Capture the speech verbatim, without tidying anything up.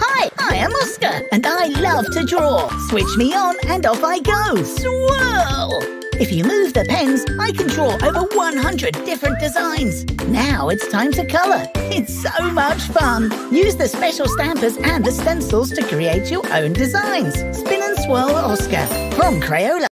Hi, I am Oscar, and I love to draw. Switch me on and off I go. Swirl! If you move the pens, I can draw over one hundred different designs. Now it's time to colour. It's so much fun. Use the special stampers and the stencils to create your own designs. Spin and swirl Oscar from Crayola.